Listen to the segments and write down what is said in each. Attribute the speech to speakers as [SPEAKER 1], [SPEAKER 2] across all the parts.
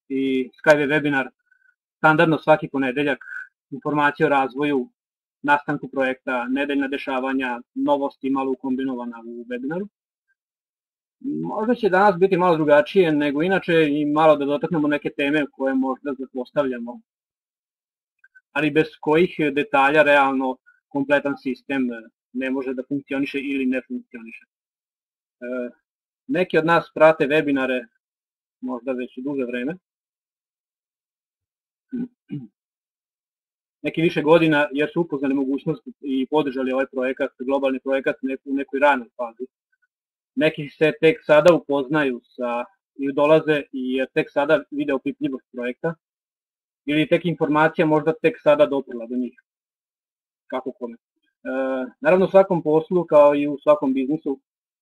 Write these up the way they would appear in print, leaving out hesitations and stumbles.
[SPEAKER 1] i Skyway webinar standardno svaki ponedeljak, informacije o razvoju, nastanku projekta, nedeljna dešavanja, novosti malo ukombinovana u webinaru. Možda će danas biti malo drugačije nego inače i malo da dotaknemo neke teme koje možda zapostavljamo, ali bez kojih detalja realno kompletan sistem ne može da funkcioniše ili ne funkcioniše. Neki od nas prate webinare možda već duže vreme, neki više godina, jer su upoznali mogućnost i podržali ovaj projekat, globalni projekat u nekoj ranoj fazi. Neki se tek sada upoznaju i dolaze i tek sada vide opipljivost projekta, ili tek informacija možda tek sada doprla do njih, kako kome. Naravno u svakom poslu kao i u svakom biznisu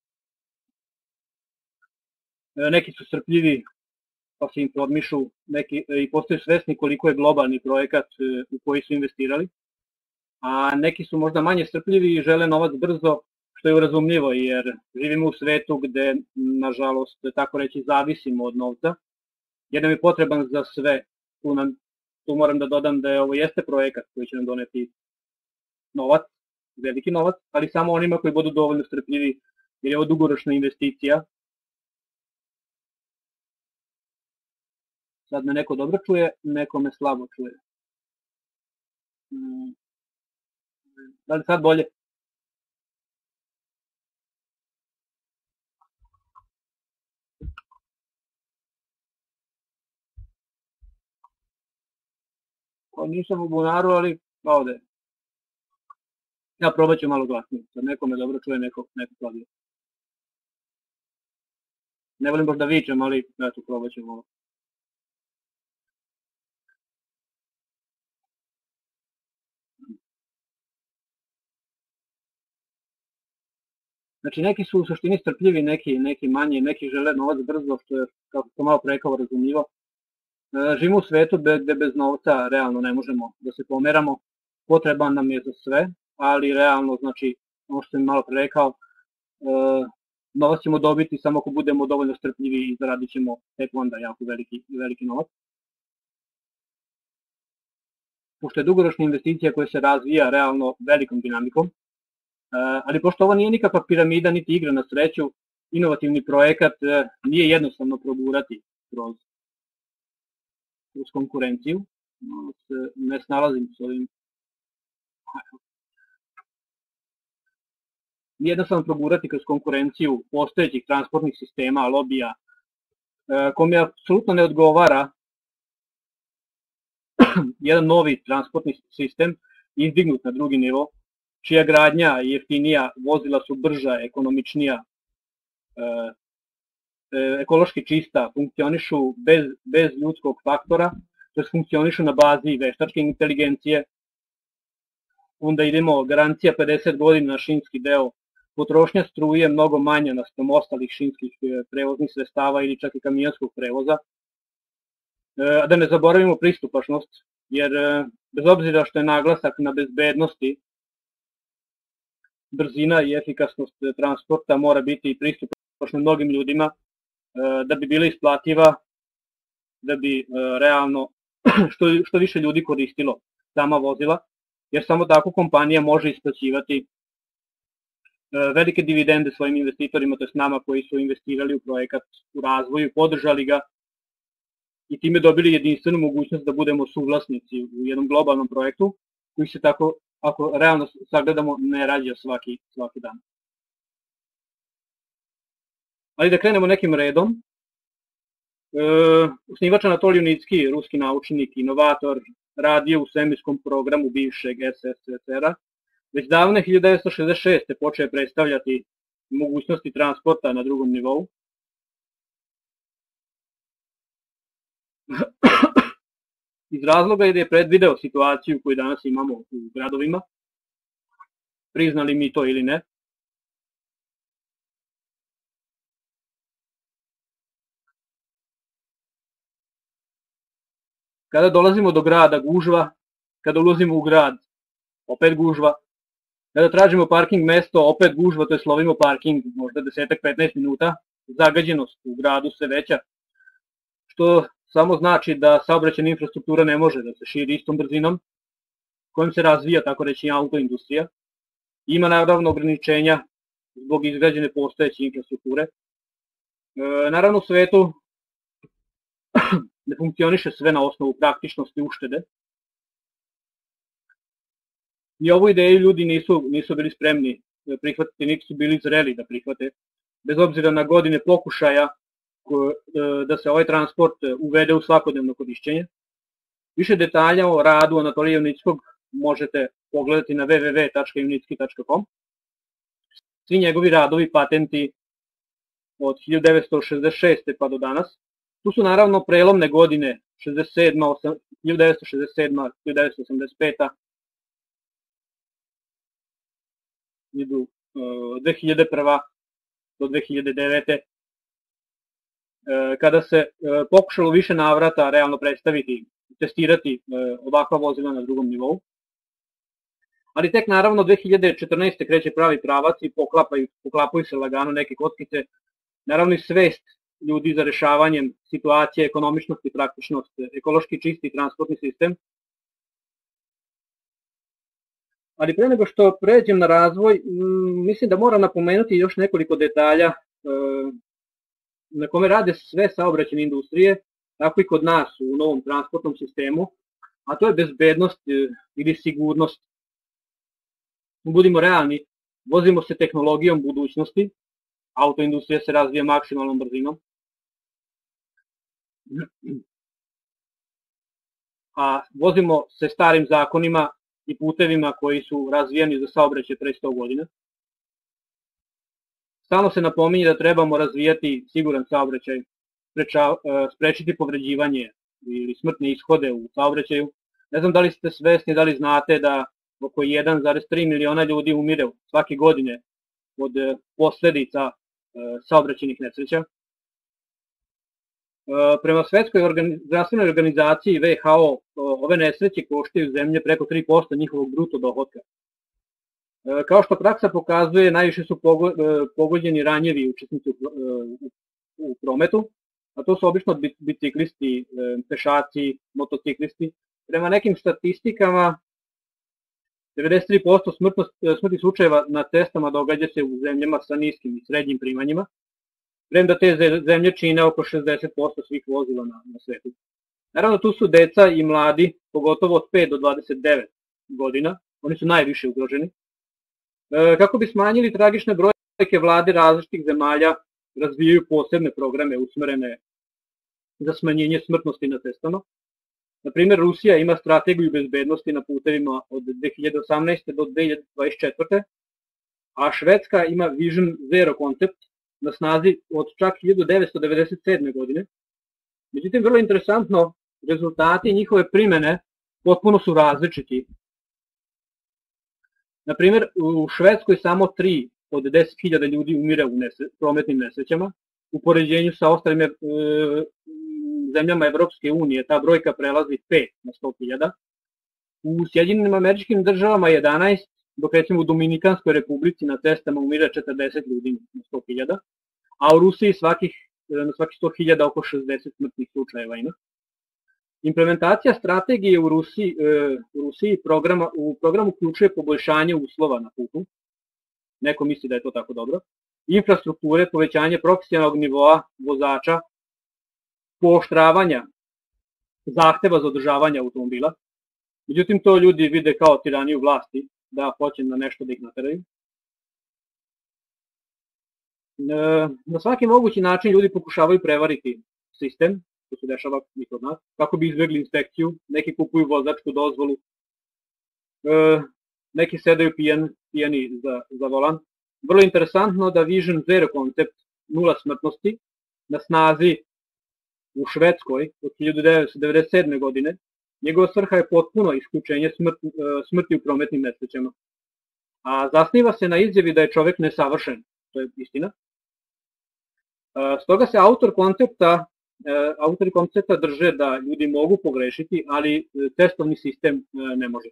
[SPEAKER 1] neki su strpljivi pa se informišu, neki i postaju svesni koliko je globalni projekat u koji su investirali, a neki su možda manje strpljivi i žele novac brzo, što je urazumljivo jer živimo u svetu gde, nažalost, tako reći, zavisimo od novca, jer nam je potreban za sve. Tu moram da dodam da ovo jeste projekat koji će nam doneti novac, veliki novac, ali samo onima koji budu dovoljno strpljivi, jer je ovo dugoročna investicija. Sad me neko dobro čuje, neko me slabo čuje. Da li sad bolje? Nisam u bunaru, ali ovde. Ja probat ću malo glasnije. Sad neko me dobro čuje, neko slabije. Ne volim baš da vičem, ali eto, probat ću malo. Znači, neki su u suštini strpljivi, neki manje, neki žele novac brzo, što je, kako sam malo prekao, razumljivo. Živimo u svetu gde bez novca realno ne možemo da se pomeramo, potreban nam je za sve, ali realno, znači, ono što sam malo prerekao, novac ćemo dobiti samo ako budemo dovoljno strpljivi i zaradit ćemo tek onda jako veliki novac. Pošto je dugoročna investicija koja se razvija realno velikom dinamikom, ali pošto ovo nije nikakva piramida niti igra na sreću, inovativni projekat nije jednostavno progurati kroz konkurenciju. Ne snalazim s ovim. Nije jednostavno progurati kroz konkurenciju postojećih transportnih sistema, lobija, kome apsolutno ne odgovara jedan novi transportni sistem izdignut na drugi nivo, čija gradnja je jeftinija, vozila su brža, ekonomičnija, ekološki čista, funkcionišu bez ljudskog faktora, to funkcionišu na bazi veštačke inteligencije, onda idemo garancija 50 godina na šinski deo, potrošnja struje mnogo manja naspram ostalih šinskih prevoznih sredstava ili čak i kamionskog prevoza, a da ne zaboravimo pristupačnost, jer bez obzira što je naglasak na bezbednosti, brzina i efikasnost transporta mora biti pristupačna mnogim ljudima da bi bila isplativa, da bi realno što više ljudi koristilo sama vozila, jer samo tako kompanija može isplaćivati velike dividende svojim investitorima, to je s nama koji su investirali u projekat, u razvoju, podržali ga i time dobili jedinstvenu mogućnost da budemo suvlasnici u jednom globalnom projektu koji se tako, ako realno sagledamo, ne rađa svaki dan. Ali da krenemo nekim redom. Osnivač Anatolij Unicki, ruski naučnik, inovator, radio u svemirskom programu bivšeg SSSR-a. Već davne 1966. počeo je predstavljati mogućnosti transporta na drugom nivou. Iz razloga je da je predvideo situaciju koju danas imamo u gradovima, priznali mi to ili ne. Kada dolazimo do grada, gužva, kada ulazimo u grad, opet gužva, kada tražimo parking mesto, opet gužva, to je slovimo parking, možda 10-15 minuta, zagađenost u gradu se veća, što samo znači da saobraćajna infrastruktura ne može da se širi istom brzinom kojom se razvija, tako reći, autoindustrija. Ima naravno ograničenja zbog izgrađene postojeće infrastrukture. Naravno, u svetu ne funkcioniše sve na osnovu praktičnosti uštede. I ovu ideju ljudi nisu bili spremni da prihvatiti, niti su bili zreli da prihvate, bez obzira na godine pokušaja da se ovaj transport uvede u svakodnevno korišćenje. Više detalja o radu Anatolija Junickog možete pogledati na www.junicki.com. Svi njegovi radovi, patenti od 1966. pa do danas. Tu su naravno prelomne godine 1967. 1985. Idu 2001. do 2009. Kada se pokušalo više navrata realno predstaviti, testirati ovakva vozila na drugom nivou. Ali tek naravno 2014. kreće pravi pravac i poklapaju se lagano neke kockice. Naravno i svest ljudi za rešavanjem situacije, ekonomičnost i praktičnost, ekološki čisti transportni sistem. Ali pre nego što pređem na razvoj, mislim da moram napomenuti još nekoliko detalja na kome rade sve saobraćajne industrije, tako i kod nas u novom transportnom sistemu, a to je bezbednost ili sigurnost. Budimo realni, vozimo se tehnologijom budućnosti, autoindustrija se razvija maksimalnom brzinom, a vozimo se starim zakonima i putevima koji su razvijeni za saobraćaj pre 100 godina. Stalno se napominje da trebamo razvijati siguran saobraćaj, sprečiti povređivanje ili smrtne ishode u saobraćaju. Ne znam da li ste svesni, da li znate da oko 1,3 miliona ljudi umire svake godine od posledica saobraćajnih nesreća. Prema Svetskoj zdravstvenoj organizaciji WHO ove nesreće koštaju zemlje preko 3% njihovog bruto dohotka. Kao što praksa pokazuje, najviše su pogođeni ranjevi učesnici u prometu, a to su obično biciklisti, pešaci, motociklisti. Prema nekim statistikama, 93% smrtnih slučajeva na cestama događa se u zemljama sa niskim i srednjim primanjima, premda te zemlje čine oko 60% svih vozila na svetu. Naravno, tu su deca i mladi, pogotovo od 5 do 29 godina, oni su najviše ugroženi. Kako bi smanjili tragične brojke, vlade različitih zemalja razvijaju posebne programe usmerene za smanjenje smrtnosti na cestama. Na primjer, Rusija ima strategiju bezbednosti na putevima od 2018. do 2024. A Švedska ima Vision Zero koncept na snazi od čak 1997. godine. Međutim, vrlo interesantno, rezultati njihove primene potpuno su različiti. Na primjer, u Švedskoj samo 3 od 10.000 ljudi umire u prometnim nesrećama. U poređenju sa ostalim zemljama Evropske unije ta brojka prelazi 5 na 100.000. U Sjedinjenim Američkim Državama 11, dok recimo u Dominikanskoj Republici na cestama umire 40 ljudi na 100.000, a u Rusiji na svakih 100.000 oko 60 smrtnih slučajeva ima. Implementacija strategije u Rusiji u programu uključuje poboljšanje uslova na putu. Neko misli da je to tako dobro. Infrastrukture, povećanje profesionalnog nivoa vozača, pooštravanja zahteva za održavanje automobila. Međutim, to ljudi vide kao tiraniju vlasti, da hoće na nešto da ih nateraju. Na svaki mogući način ljudi pokušavaju prevariti sistem, to se dešava i kod nas, kako bi izbjegli inspekciju, neki kupuju vozačku dozvolu, neki sedaju pijani za volan. Vrlo interesantno da Vision Zero koncept nula smrtnosti na snazi u Švedskoj od 1997. godine, njegova svrha je potpuno isključenje smrti u prometnim nesrećama. A zasniva se na izjavi da je čovek nesavršen, to je istina. Stoga se autori koncepta drže da ljudi mogu pogrešiti, ali testovni sistem ne može.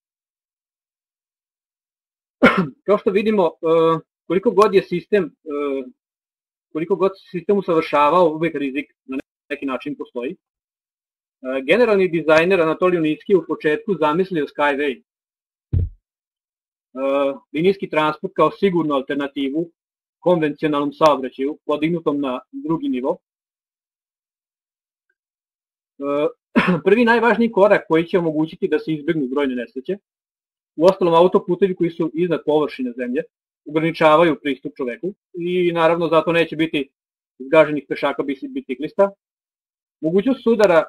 [SPEAKER 1] Kao što vidimo, koliko god se sistem usavršavao, uvek rizik na neki način postoji. Generalni dizajner Anatolij Unitski je u početku zamislio Skyway, linijski transport kao sigurnu alternativu konvencionalnom saobraćaju podignutom na drugi nivo. Prvi najvažniji korak koji će omogućiti da se izbjegnu brojne nesreće. Uostalom, autoputevi koji su iznad površine zemlje ograničavaju pristup čoveku i naravno zato neće biti zgaženih pešaka biciklista. Mogućnost sudara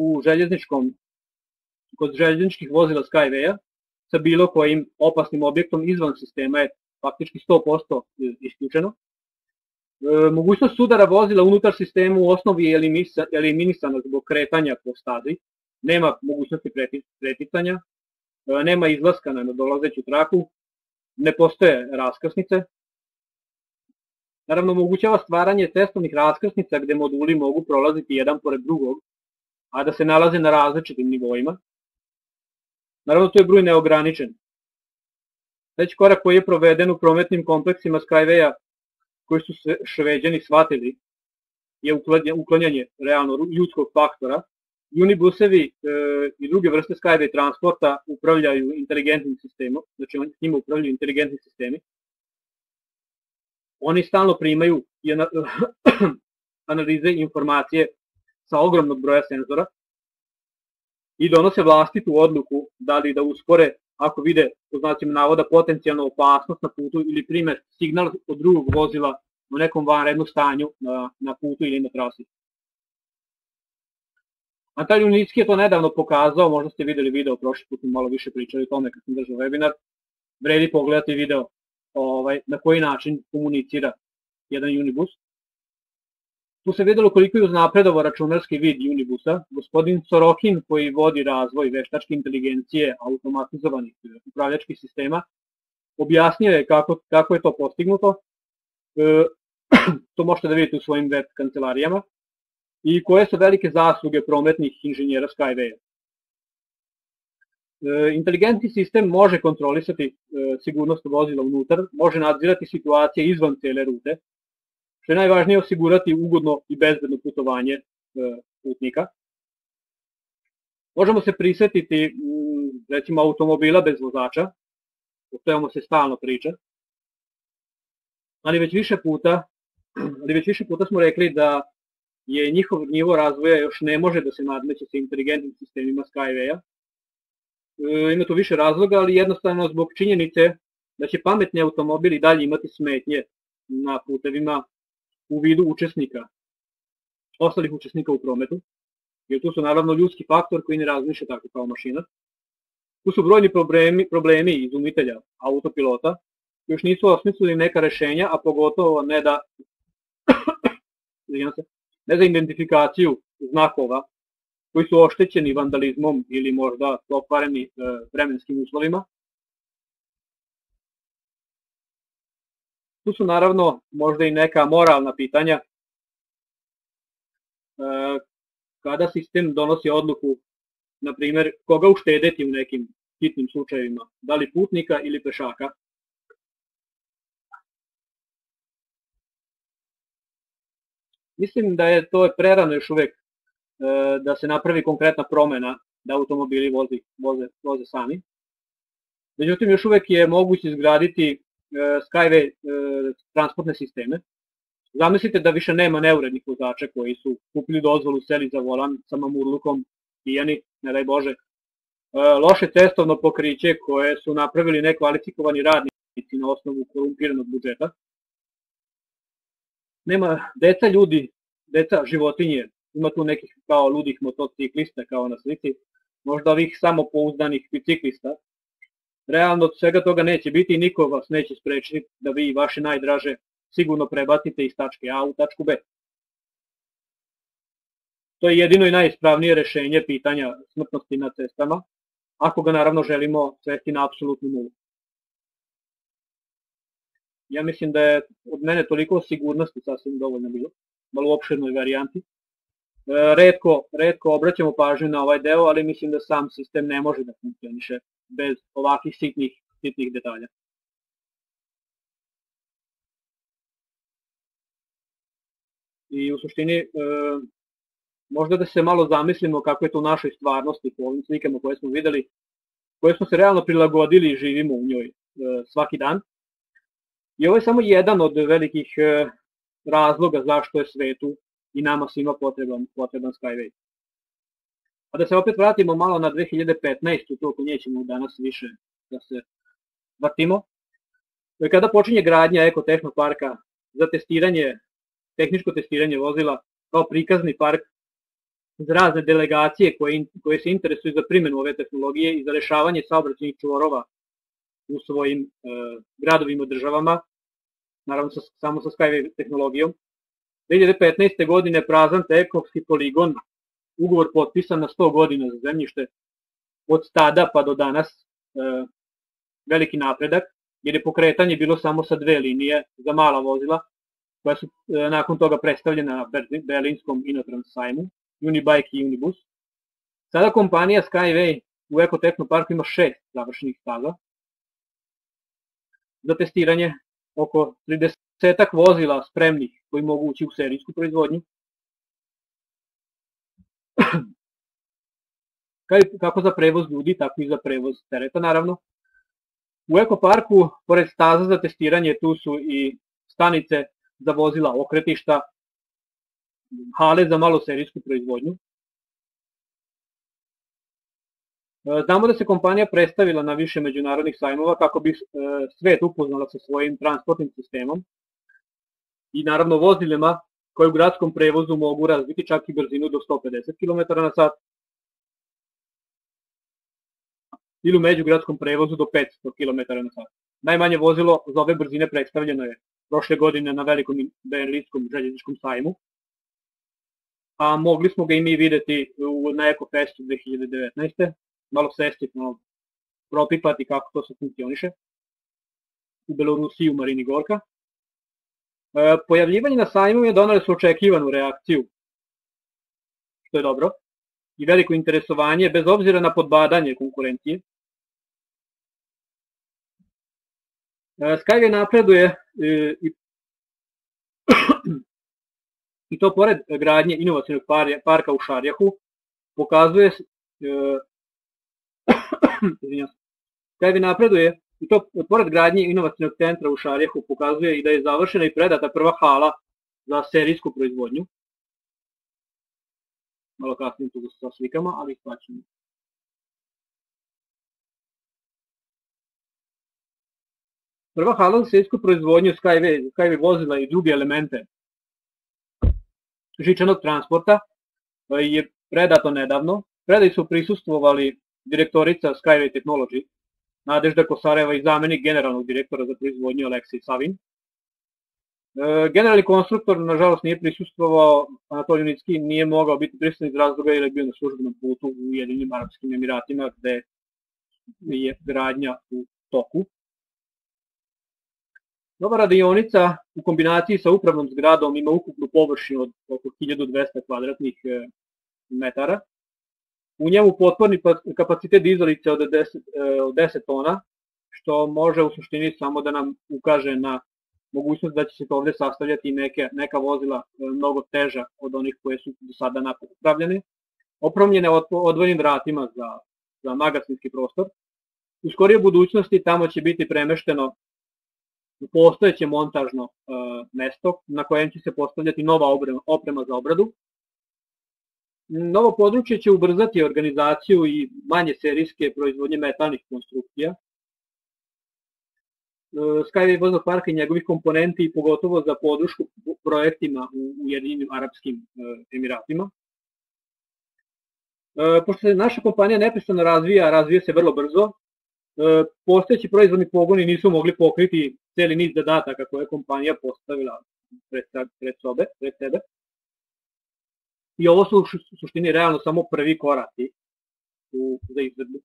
[SPEAKER 1] kod željezničkih vozila Skywaya sa bilo kojim opasnim objektom izvan sistema je faktički 100% isključeno. Mogućnost sudara vozila unutar sistema u osnovi je eliminisana zbog kretanja po stazi, nema mogućnosti preticanja, nema izlaska na dolazeću traku, ne postoje raskrsnice. Naravno, omogućava stvaranje cestovnih raskrsnica gde moduli mogu prolaziti jedan pored drugog, a da se nalaze na različitim nivoima. Naravno, tu je broj neograničen. Sljedeći korak koji je proveden u prometnim kompleksima Skywaya, koji su se Šveđani shvatili, je uklanjanje realno ljudskog faktora. Unibusevi i druge vrste Skyway transporta upravljaju inteligentnim sistemom, znači s njima upravljaju inteligentni sistemi. Oni stalno primaju analize i informacije sa ogromnog broja senzora i donose vlastitu odluku da li da uspore ako vide, po znacima navoda, potencijalnu opasnost na putu ili prime signal od drugog vozila u nekom vanrednom stanju na putu ili na trasi. Anatolij Unitski je to nedavno pokazao, možda ste videli video, prošli put smo malo više pričali o tome kad sam držao webinar, vredi pogledati video na koji način komunicira jedan Unibus. Tu se videlo koliko je uznapredovao računarski vid Unibusa. Gospodin Sorokin, koji vodi razvoj veštačke inteligencije automatizovanih upravljačkih sistema, objasnio je kako je to postignuto. To možete da vidite u svojim web kancelarijama. I koje su velike zasluge prometnih inženjera Skywaya. Inteligentni sistem može kontrolisati sigurnost vozila unutar, može nadzirati situacije izvan cele rute, što je najvažnije osigurati ugodno i bezbedno putovanje putnika. Možemo se prisetiti recimo automobila bez vozača, o tome se stalno priča, ali već više puta smo rekli da je njihov nivo razvoja još ne može da se nadmeće sa inteligentnim sistemima Skywaya. Ima tu više razloga, ali jednostavno zbog činjenice da će pametni automobili dalje imati smetnje na putevima u vidu ostalih učesnika u prometu, jer tu su naravno ljudski faktor koji ne razmišlja tako kao mašina. Tu su brojni problemi izumitelja autopilota, koji još nisu osmislili neka rešenja, a pogotovo ne za identifikaciju znakova koji su oštećeni vandalizmom ili možda pokvareni vremenskim uslovima. Tu su naravno možda i neka moralna pitanja kada sistem donosi odluku, na primjer, koga uštedeti u nekim hitnim slučajevima, da li putnika ili pešaka. Mislim da je to prerano još uvek da se napravi konkretna promena da automobili voze sami. Međutim, još uvek je moguće izgraditi Skyway transportne sisteme. Zamislite da više nema neurednih vozača koji su kupili dozvolu, seli za volan sa mamurlukom, pijani, ne daj Bože. Loše cestovno pokriće koje su napravili nekvalifikovani radnici na osnovu korumpiranog budžeta. Nema deca životinje, ima tu nekih kao ludih motociklista kao na slici, možda ovih samopouzdanih biciklista. Realno od svega toga neće biti i niko vas neće sprečiti da vi vaše najdraže sigurno prebacite iz tačke A u tačku B. To je jedino i najispravnije rešenje pitanja smrtnosti na cestama, ako ga naravno želimo svesti na apsolutnu nulu. Ja mislim da je od mene toliko sigurnosti sasvim dovoljno bilo, malo u opširnoj varijanti. Retko obraćamo pažnju na ovaj deo, ali mislim da sam sistem ne može da funkcioniše bez ovakvih sitnih detalja. I u suštini možda da se malo zamislimo kako je to u našoj stvarnosti po ovim slikama koje smo videli, koje smo se realno prilagodili i živimo u njoj svaki dan. I ovo je samo jedan od velikih razloga zašto je svetu i nama svima potreban Skyway. A da se opet vratimo malo na 2015. toliko nećemo danas više da se vrtimo. Kada počinje gradnja ekotehnoparka za tehničko testiranje vozila kao prikazni park za razne delegacije koje se interesuju za primjenu ove tehnologije i za rešavanje saobraćajnih čvorova u svojim gradovima i državama, naravno samo sa Skyway tehnologijom. 2015. godine prazan Tekovski poligon, ugovor potpisan na 100 godina za zemljište, od tada pa do danas veliki napredak, jer je pokretanje bilo samo sa 2 linije za mala vozila, koja su nakon toga predstavljena na berlinskom Inotrans sajmu, Unibike i Unibus. Sada kompanija Skyway u ekotehnoparku ima 6 završenih staza za testiranje, oko 30 vozila spremnih koji mogu ući u serijsku proizvodnju. Kako za prevoz ljudi, tako i za prevoz tereta, naravno. U ekoparku, pored staza za testiranje, tu su i stanice za vozila, okretišta, hale za maloserijsku proizvodnju. Znamo da se kompanija predstavila na više međunarodnih sajmova kako bi svet upoznala sa svojim transportnim sistemom i naravno vozilima koje u gradskom prevozu mogu razviti čak i brzinu do 150 km/h ili u međugradskom prevozu do 500 km/h. Najmanje vozilo za ove brzine predstavljeno je prošle godine na velikom berlinskom željezničkom sajmu, a mogli smo ga i mi videti na EcoFestu 2019. Malo sesti, malo propipati kako to se funkcioniše u Belorusiji, u Marini Gorka. Pojavljivanje na sajmu je donalo su očekivanu reakciju, što je dobro, i veliko interesovanje, bez obzira na podbadanje konkurencije. Skyway napreduje i to pored gradnje inovacionog parka u Šarjahu, pokazuje Skyway napreduje i to pored gradnje inovacionog centra u Šarjahu pokazuje i da je završena i predata prva hala za serijsku proizvodnju. Malo kasnije tu sa slikama, ali shvaćamo. Prva hala za serijsku proizvodnju Skyway vozila i druge elemente žičanog transporta je predato nedavno. Predaj su prisustvovali direktorica Skyway Technology, Nadežda Kosareva i zamenik generalnog direktora za proizvodnju Aleksej Savin. Generalni konstruktor, nažalost, nije prisustvovao, Anatolij Unicki nije mogao biti prisutan iz razloga jer je bio na službenom putu u Ujedinjenim Arapskim Emiratima, gde je gradnja u toku. Nova radionica u kombinaciji sa upravnom zgradom ima ukupnu površinu od oko 1200 kvadratnih metara. U njemu potporni kapacitet dizalice od 10 tona, što može u suštini samo da nam ukaže na mogućnost da će se ovde sastavljati neka vozila mnogo teža od onih koje su do sada napravljene, opremljene odvojenim vratima za magacinski prostor. U skorijoj budućnosti tamo će biti premešteno postojeće montažno mesto na kojem će se postavljati nova oprema za obradu. Novo područje će ubrzati organizaciju i manje serijske proizvodnje metalnih konstrukcija. Skyway voznog parka i njegovih komponenti i pogotovo za podršku projektima u Ujedinjenim Arapskim Emiratima. Pošto se naša kompanija neprestano razvija se vrlo brzo, postojeći proizvodni pogoni nisu mogli pokriti celi niz zadataka koje je kompanija postavila pred sebe. I ovo su u suštini realno samo prvi koraci za izvedbu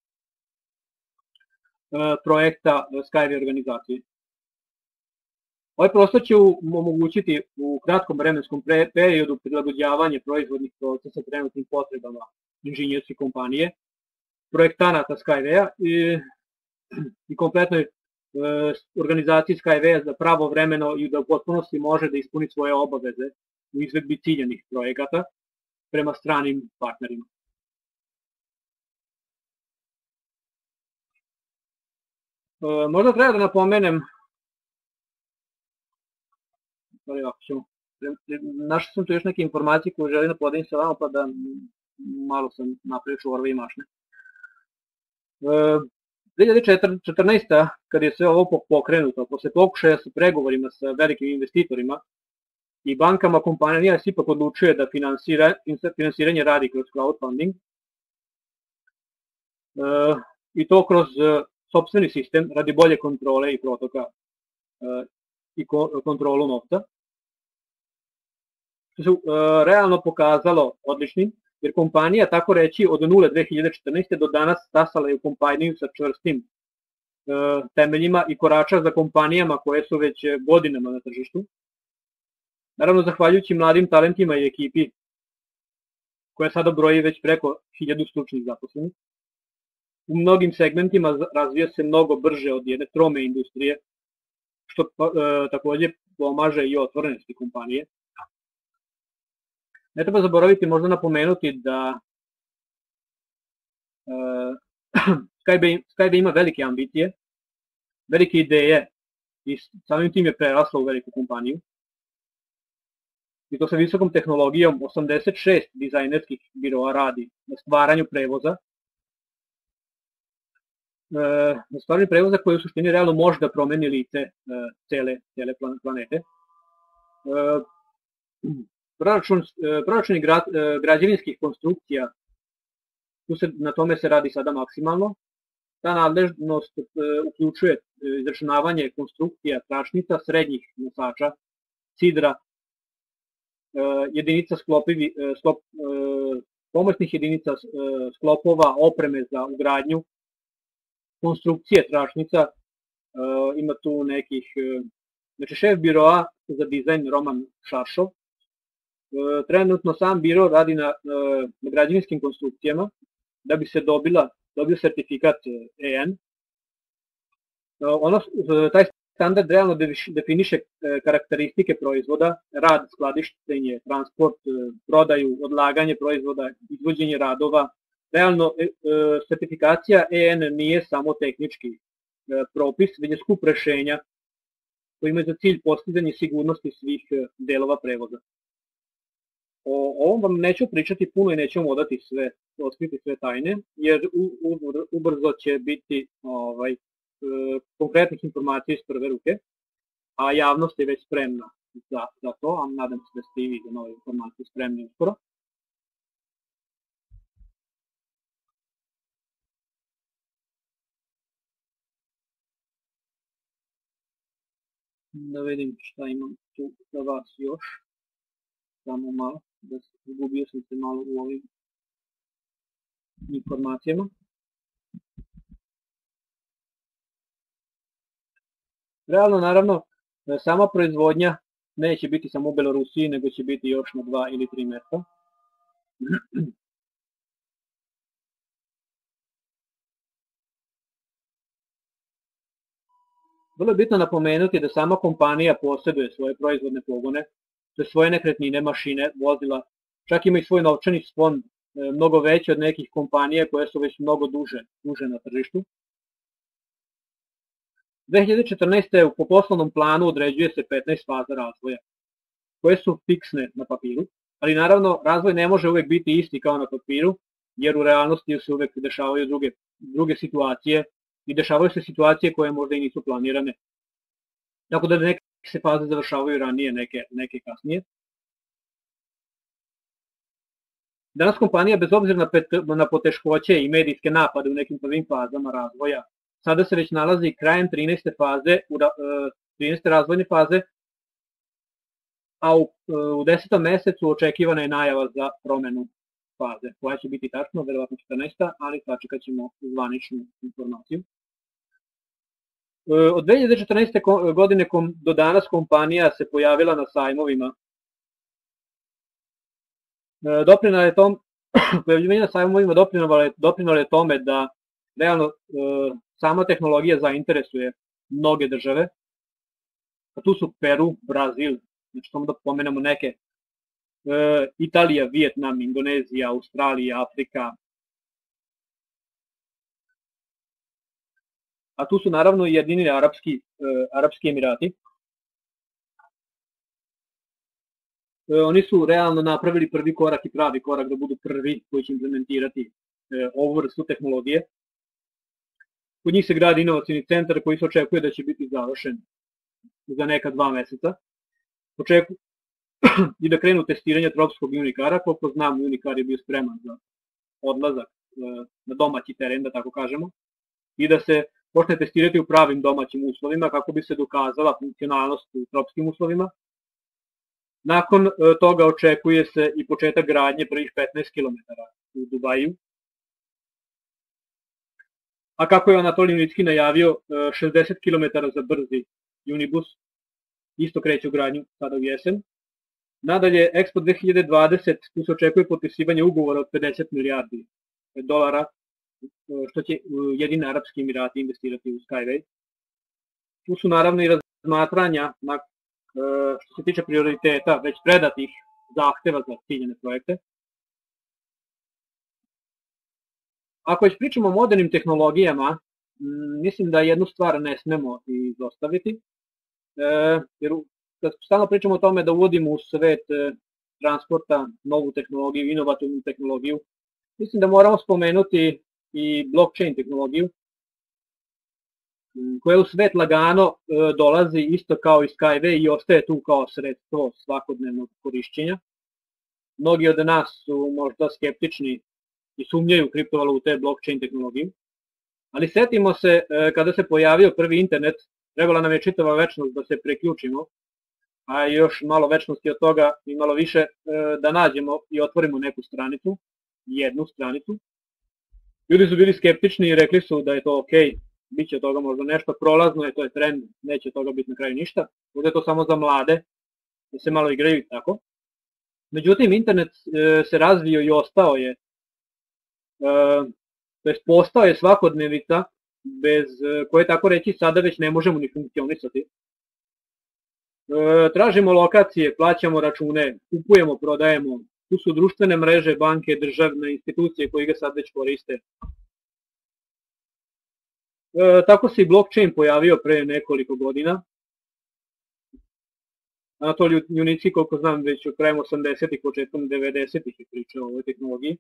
[SPEAKER 1] projekta Skyway organizacije. Ovaj prostor će omogućiti u kratkom vremenskom periodu prilagođavanje proizvodnih procesa trenutnim potrebama inženjerske kompanije, projektanata Skywaya i kompletnoj organizaciji Skywaya da pravovremeno i da u potpunosti može da ispuni svoje obaveze u izvedbi ciljanih projekata, prema stranim partnerima. Možda treba da napomenem, našao sam tu još neke informacije koje želim da podelim sa vama, pa da malo sam napričao orve i mašne. 2014. kad je sve ovo pokrenuto, posle pokušaja sa pregovorima sa velikim investitorima i bankama, kompanija se ipak odlučuje da finansiranje radi kroz crowdfunding i to kroz sopstveni sistem radi bolje kontrole i protoka i kontrolu novca. Što se realno pokazalo odličnim, jer kompanija, tako reći, od 0 2014. do danas stasala je u kompaniju sa čvrstim temeljima i korača za kompanijama koje su već godinama na tržištu. Naravno, zahvaljujući mladim talentima i ekipi, koja sada broji već preko 1000 stručnih zaposlenih. U mnogim segmentima razvija se mnogo brže od jedne trome industrije, što takođe pomaže i otvorenosti kompanije. Ne treba zaboraviti, možda napomenuti da Skybase ima velike ambicije, velike ideje i samim tim je prerasla u veliku kompaniju. I to sa visokom tehnologijom, 86 dizajnerskih biroa radi na stvaranju prevoza. Na stvaranju prevoza koji u suštini realno može da promeni lice cele planete. Proračuni građevinskih konstrukcija, na tome se radi sada maksimalno. Ta nadležnost uključuje izračunavanje konstrukcija tračnica, srednjih nosača, sidra, jedinica pomoćnih jedinica sklopova, opreme za ugradnju, konstrukcije tračnica, ima tu nekih, znači šef biroa za dizajn Roman Šaršov. Trenutno sam biro radi na građevinskim konstrukcijama da bi se dobio sertifikat EN. Taj standard realno definiše karakteristike proizvoda, rad, skladištenje, transport, prodaju, odlaganje proizvoda, izvođenje radova. Realno, sertifikacija EN nije samo tehnički propis, već je skup rešenja koji imaju za cilj postizanje sigurnosti svih delova prevoza. O ovom vam neću pričati puno i neću vam otkriti sve tajne, jer ubrzo će biti konkretnih informacija iz prve ruke, a javnost je već spremna za to, a nadam se da ste i vi za nove informacije spremni uskoro. Da vidim šta imam tu za vas još, samo malo, izgubio sam se malo u ovim informacijama. Realno, naravno, sama proizvodnja neće biti samo u Belorusiji, nego će biti još na 2 ili 3 mesta. Vrlo je bitno napomenuti da sama kompanija posjeduje svoje proizvodne pogone, svoje nekretnine, mašine, vozila, čak ima i svoj novčani fond, mnogo veći od nekih kompanija koje su već mnogo duže na tržištu. 2014. po poslovnom planu određuje se 15 faza razvoja, koje su fiksne na papiru, ali naravno razvoj ne može uvek biti isti kao na papiru, jer u realnosti se uvek dešavaju druge situacije i dešavaju se situacije koje možda i nisu planirane. Tako da neke se faze završavaju ranije, neke kasnije. Danas kompanija, bez obzira na poteškoće i medijske napade u nekim prvim fazama razvoja, sada se već nalazi krajem 13. faze, 13. razvojne faze, a u 10. mesecu očekivana je najava za promenu faze, koja će biti tačno, verovatno 14. ali sačekat ćemo zvaničnu informaciju. Od 2014. godine do danas kompanija se pojavila na sajmovima. Pojavljivanje na sajmovima doprinalo je tome da realno sama tehnologija zainteresuje mnoge države. Tu su Peru, Brazil, znači samo da pomenemo neke Italija, Vijetnam, Indonezija, Australija, Afrika. A tu su naravno i Jedini Arapski Emirati. Oni su realno napravili prvi korak i pravi korak da budu prvi koji će implementirati ovu vrstu tehnologije. Kod njih se gradi inovacioni centar koji se očekuje da će biti završen za neka 2 meseca. Očekuju i da krenu testiranje tropskog Unikara, koliko znam Unikar je bio spreman za odlazak na domaći teren, da tako kažemo, i da se počne testirati u pravim domaćim uslovima kako bi se dokazala funkcionalnost u tropskim uslovima. Nakon toga očekuje se i početak gradnje prvih 15 km u Dubaju. A kako je Anatolij Junicki najavio, 60 km za brzi Unibus isto kreće u gradnju sada u jesen. Nadalje, Expo 2020, tu se očekuje potpisivanje ugovora od 50 milijardi dolara, što će Jedini Arapski Emirati investirati u Skyway. Tu su naravno i razmatranja što se tiče prioriteta već predatih zahteva za ciljene projekte. Ako već pričamo o modernim tehnologijama, mislim da jednu stvar ne smemo izostaviti, jer kad stalno pričamo o tome da uvodimo u svet transporta novu tehnologiju, inovativnu tehnologiju, mislim da moramo spomenuti i blockchain tehnologiju, koja u svet lagano dolazi isto kao i Skyway i ostaje tu kao sredstvo svakodnevnog korišćenja. Mnogi od nas su možda skeptični i sumnjaju u kriptovalute, blockchain tehnologiju, ali setimo se kada se pojavio prvi internet, trebala nam je čitava večnost da se preključimo, a još malo večnosti od toga i malo više da nađemo i otvorimo neku stranicu, jednu stranicu. Ljudi su bili skeptični i rekli su da je to ok, bit će od toga možda nešto prolazno, to je trend, neće od toga biti na kraju ništa, možda je to samo za mlade, da se malo igraju i tako. Međutim, internet se razvio i ostao je, to je postao je svakodnevica bez koje tako reći sada već ne možemo ni funkcionisati. Tražimo lokacije, plaćamo račune, kupujemo, prodajemo, tu su društvene mreže, banke, državne institucije koji ga sad već koriste. Tako se i blockchain pojavio pre nekoliko godina. Anatolij Junicki, koliko znam, već od krajem 80-ih, početkom 90-ih je pričao o ovoj tehnologiji.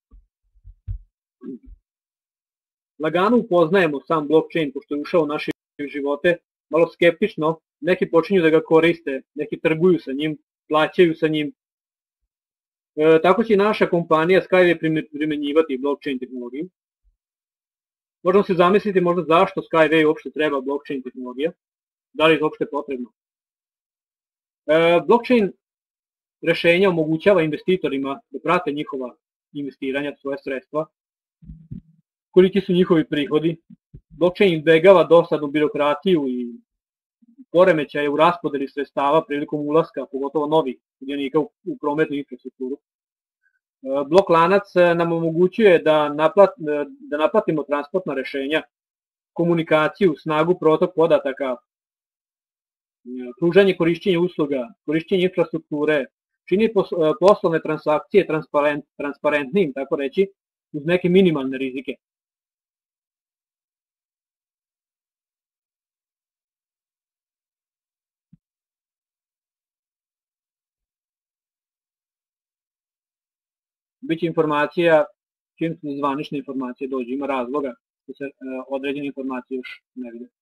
[SPEAKER 1] Lagano upoznajemo sam blockchain, pošto je ušao u naše živote, malo skeptično, neki počinju da ga koriste, neki trguju sa njim, plaćaju sa njim. Tako će i naša kompanija Skyway primenjivati blockchain tehnologiju. Možemo se zamisliti možda zašto Skyway uopšte treba blockchain tehnologija, da li je uopšte potrebno. Blockchain rešenja omogućava investitorima da prate njihova investiranja, svoje sredstva, koliki su njihovi prihodi. Blockchain izbegava dosadnu birokratiju i poremećaje u raspodeli sredstava prilikom ulaska, pogotovo novih sudionika u prometnu infrastrukturu. Blok lanac nam omogućuje da naplatimo transportna rešenja, komunikaciju, snagu, protok podataka, pružanje korišćenja usluga, korišćenje infrastrukture, čini poslovne transakcije transparentnim, tako reći, uz neke minimalne rizike. Biće informacija, čim zvanične informacije dođe, ima razloga da se određene informacije još ne vide.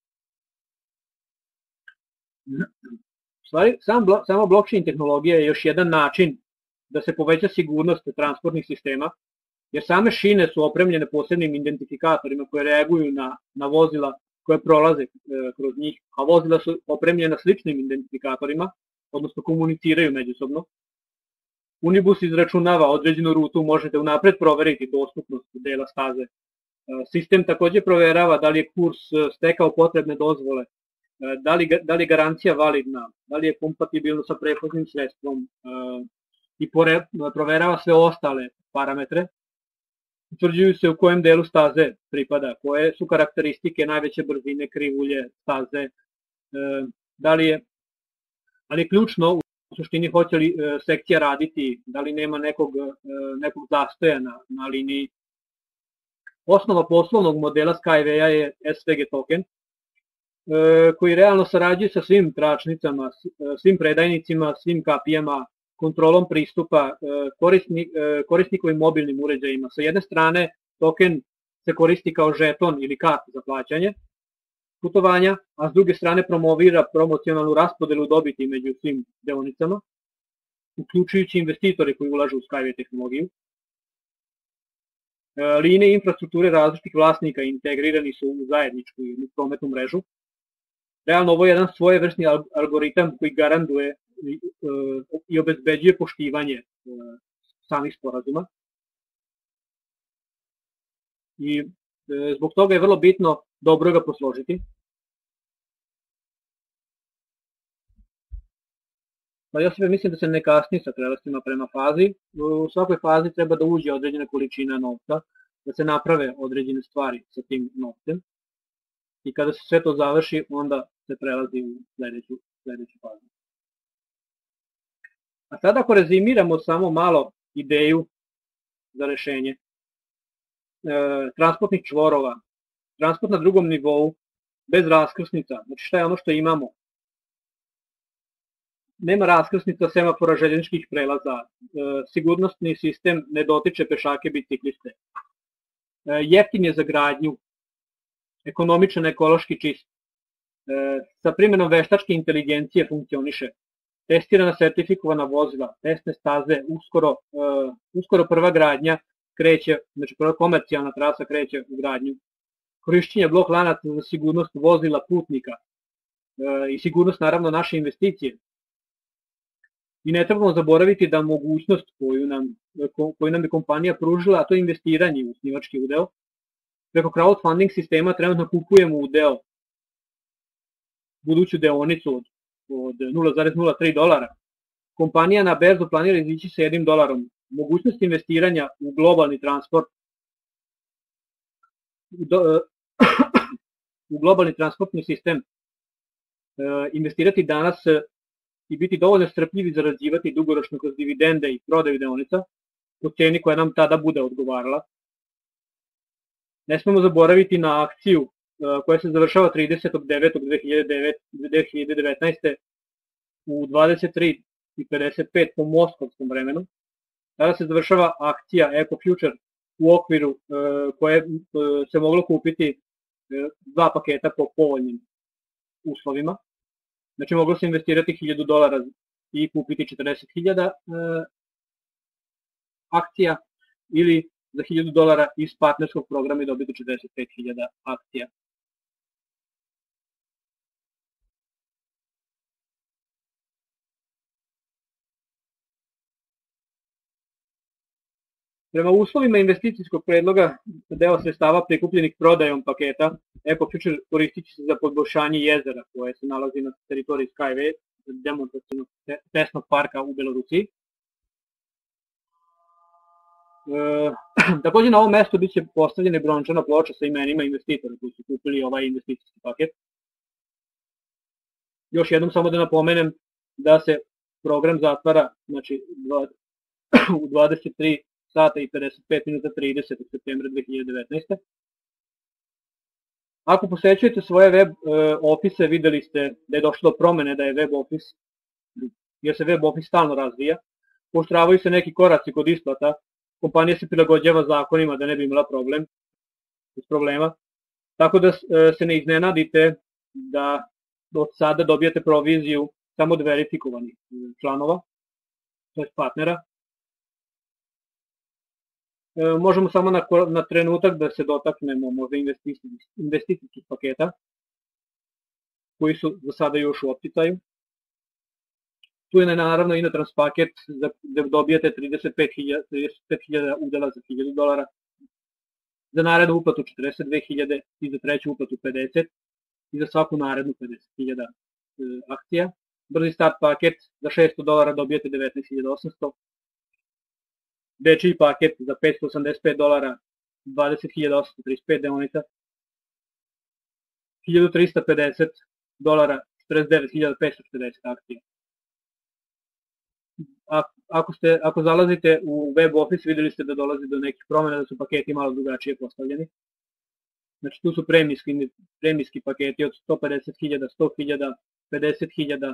[SPEAKER 1] U stvari, sama blockchain tehnologija je još jedan način da se poveća sigurnost transportnih sistema, jer same šine su opremljene posebnim identifikatorima koje reaguju na vozila koje prolaze kroz njih, a vozila su opremljena sličnim identifikatorima, odnosno komuniciraju međusobno. Unibus izračunava određenu rutu, možete unapred proveriti dostupnost dela staze. Sistem takođe proverava da li je kurs stekao potrebne dozvole, da li je garancija validna, da li je kompatibilno sa prevoznim sredstvom i proverava sve ostale parametre. Utvrđuju se u kojem delu staze pripada, koje su karakteristike najveće brzine, krivulje, staze, ali je ključno u suštini hoće li sekcija raditi, da li nema nekog zastoja na liniji. Osnova poslovnog modela Skyway-a je SVG token, koji realno sarađuje sa svim tračnicama, svim predajnicima, svim kapijama, kontrolom pristupa korisnikovim mobilnim uređajima. Sa jedne strane, token se koristi kao žeton ili karta za plaćanje putovanja, a s druge strane promovira promocionalnu raspodelu dobiti među svim deonicama, uključujući investitore koji ulažu u Skyway tehnologiju. Linije infrastrukture različitih vlasnika integrirani su u zajedničku prometnu mrežu. Realno ovo je jedan svojevrsni algoritam koji garantuje i obezbeđuje poštivanje samih sporazuma. I zbog toga je vrlo bitno dobro ga posložiti. Pa ja sve mislim da se ne kasni sa prelastima prema fazi. U svakoj fazi treba da uđe određena količina novca, da se naprave određene stvari sa tim novcem. I kada se sve to završi, onda se prelazi u sledeću fazu. A sada ako rezimiramo samo malo ideju za rešenje transportnih čvorova, transport na drugom nivou, bez raskrsnica, znači šta je ono što imamo? Nema raskrsnica, semafora, željezničkih prelaza, sigurnosni sistem ne dotiče pešake, bicikliste. Jeftin je za gradnju, ekonomičan, ekološki čist. Sa primjenom veštačke inteligencije funkcioniše. Testirana, sertifikovana vozila, testne staze, uskoro prva gradnja kreće, znači prva komercijalna trasa kreće u gradnju. Korišćenje blok lanaca za sigurnost vozila putnika i sigurnost naravno naše investicije. I ne trebamo zaboraviti da mogućnost koju nam je kompanija pružila, a to je investiranje u osnivački udeo. Preko crowdfunding sistema trenutno kupujemo udeo, buduću deonicu od $0,03. Kompanija na berzu planira izići sa $1. Mogućnost investiranja u globalni transport, u globalni transportni sistem, investirati danas i biti dovoljno strpljivi zarađivati dugoročno kroz dividende i prodaju deonica po ceni koja nam tada bude odgovarala. Ne smemo zaboraviti na akciju koja se završava 30.9.2019. u 23:55 po moskovskom vremenu. Tada se završava akcija Eco Future u okviru koje se moglo kupiti dva paketa po povoljnim uslovima. Znači moglo se investirati $1.000 i kupiti 40.000 akcija ili za $1.000 iz partnerskog programa i dobiti 45.000 akcija. Prema uslovima investicijskog predloga, deo sredstava prikupljenih prodajom paketa Eco Future koristit će se za poboljšanje jezera koje se nalazi na teritoriji Skyway, demonstracijnog testnog parka u Belorusiji. Takođe na ovom mestu biće postavljene brončana ploča sa imenima investitora koji su kupili ovaj investicijski paket. Još jednom samo da napomenem da se program zatvara znači, u 23 sata i 55 minuta 30. septembra 2019. Ako posećujete svoje web ofise, videli ste da je došlo do promene, da je web office, jer se web office stalno razvija, pooštravaju se neki koraci kod isplata, kompanija se prilagođava zakonima da ne bi imala problema, tako da se ne iznenadite da od sada dobijate proviziju samo od verifikovanih članova, to je partnera. Možemo samo na trenutak da se dotaknemo možda investicijskih paketa koji su za sada još u opticaju. Tu je naravno Inotrans paket gde dobijate 35.000 udela za $1.000, za narednu uplatu 42.000 i za treću uplatu 50 i za svaku narednu 50.000 akcija. Brzi start paket za $600 dobijate 19.800. Dečiji paket za $585, 20.835 deonica, $1.350, 49.540 akcija. ako zalazite u web office, videli ste da dolazi do nekih promjena, da su paketi malo drugačije postavljeni. Znači tu su premijski paketi od 150.000, 100.000, 50.000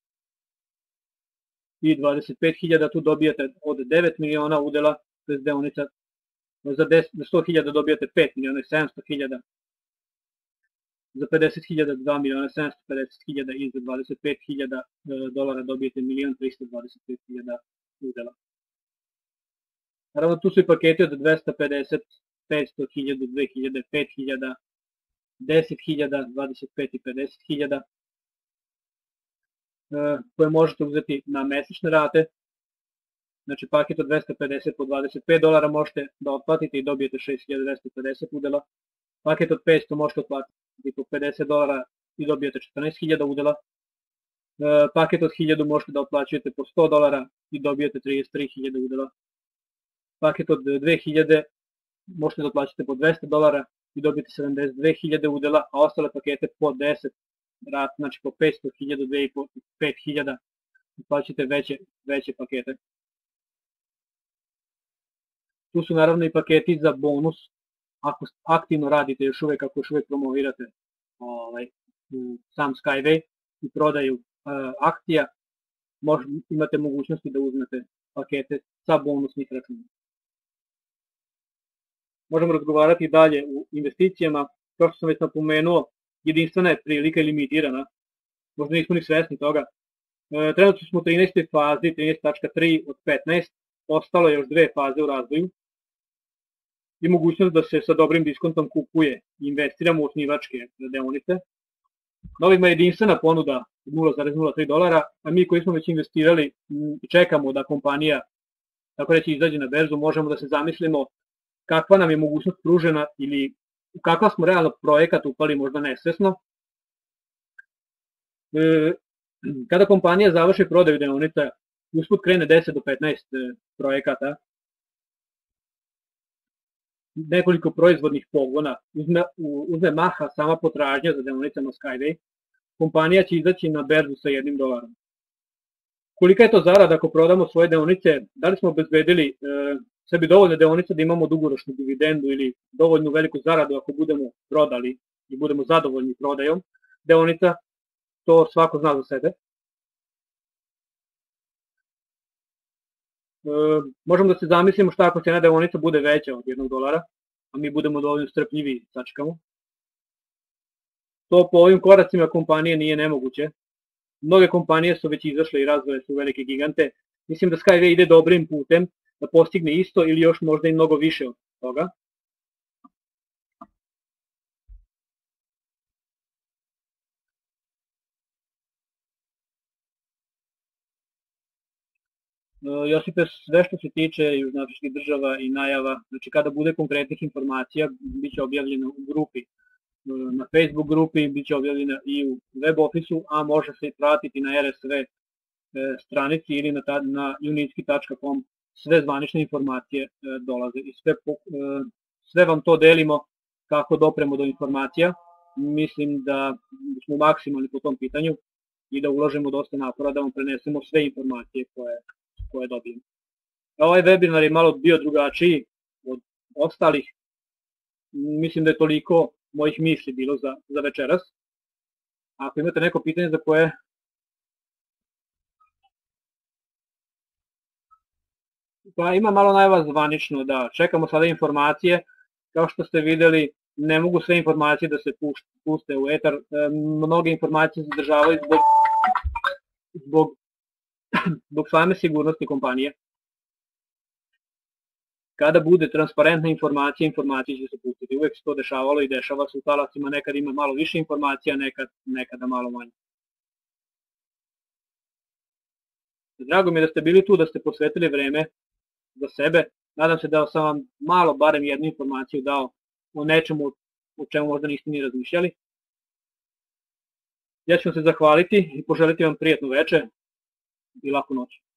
[SPEAKER 1] i 25.000, tu dobijate od 9 miliona udela, to je deonica, za 100.000 dobijate 5 miliona i 700.000, za 50.000 2 miliona 750.000 i za 25.000 dolara dobijete 1.325.000 udela. Naravno tu su i paketi od 250, 500.000, 2.000, 5.000, 10.000, 25 i 50.000 koje možete uzeti na mesečne rate. Znači paket od 250 po 25 dolara možete da otplatite i dobijete 6.250 udela. Paket od 500 možete otplatiti po 50 dolara i dobijete 14.000 udela. Paket od 1000 možete da otplaćujete po 100 dolara i dobijete 33.000 udela. Paket od 2000 možete da otplaćate po 200 dolara i dobijete 72.000 udela, a ostale pakete po 10 rat, znači po 500.000, 2.500, 5.000, otplaćate veće pakete. Tu su naravno i paketi za bonus, ako aktivno radite još uvek, ako još uvek promovirate sam Skyway i prodaju akcija, imate mogućnosti da uzmete pakete sa bonusnih računa. Možemo razgovarati dalje u investicijama, kao što sam već napomenuo, jedinstvena je prilika i limitirana, možda nismo ni svesni toga. Trenutno smo u 13. fazi, 13.3 od 15, ostalo je još 2 faze u razvoju i mogućnost da se sa dobrim diskontom kupuje i investiramo u osnivačke deonice. Novima je jedinstvena ponuda 0,03 dolara, a mi koji smo već investirali i čekamo da kompanija, tako reći, izađe na berzu, možemo da se zamislimo kakva nam je mogućnost pružena ili u kakav smo realno projekat upali možda nesvesno. Kada kompanija završi prodaju deonica, usput krene 10 do 15 projekata, nekoliko proizvodnih pogona, uzme maha sama potražnja za deonicama Skyway, kompanija će izaći na berzu sa $1. Kolika je to zarada ako prodamo svoje deonice, da li smo obezbedili sebi dovoljne deonice da imamo dugoročnu dividendu ili dovoljnu veliku zaradu ako budemo prodali i budemo zadovoljni prodajom deonica, to svako zna za sebe. Možemo da se zamislimo šta ako cena deonica bude veća od $1, a mi budemo dovoljno strpljivi i sačekamo. To po ovim koracima kompanije nije nemoguće. Mnoge kompanije su već izašle i razvoje su velike gigante. Mislim da Skyway ide dobrim putem da postigne isto ili još možda i mnogo više od toga. Josipe, sve što se tiče južnoafričkih država i najava, znači kada bude konkretnih informacija, bit će objavljeno u grupi, na Facebook grupi, bit će objavljena i u web ofisu, a može se pratiti na RSV stranici ili na unitski.com, sve zvanične informacije dolaze i sve vam to delimo kako dopremo do informacija. Mislim da smo maksimalni po tom pitanju i da ulažemo dosta napora da vam prenesemo sve informacije koje dobijemo. Ovaj webinar je malo bio drugačiji od ostalih. Mislim da je toliko mojih misli bilo za večeras. Ako imate neko pitanje za koje... Pa ima malo najava zvanično, da čekamo sada informacije. Kao što ste videli, ne mogu sve informacije da se puste u etar. Mnoge informacije se zadržavaju zbog same sigurnosti kompanije. Kada bude transparentna informacija, informacije će se pustiti. Uvek se to dešavalo i dešava se u talasima, nekad ima malo više informacija, nekada malo manje. Drago mi je da ste bili tu, da ste posvetili vreme za sebe. Nadam se da sam vam malo, barem jednu informaciju dao o nečemu o čemu možda niste ni razmišljali. Ja ću vam se zahvaliti i poželiti vam prijatnu večer i laku noć.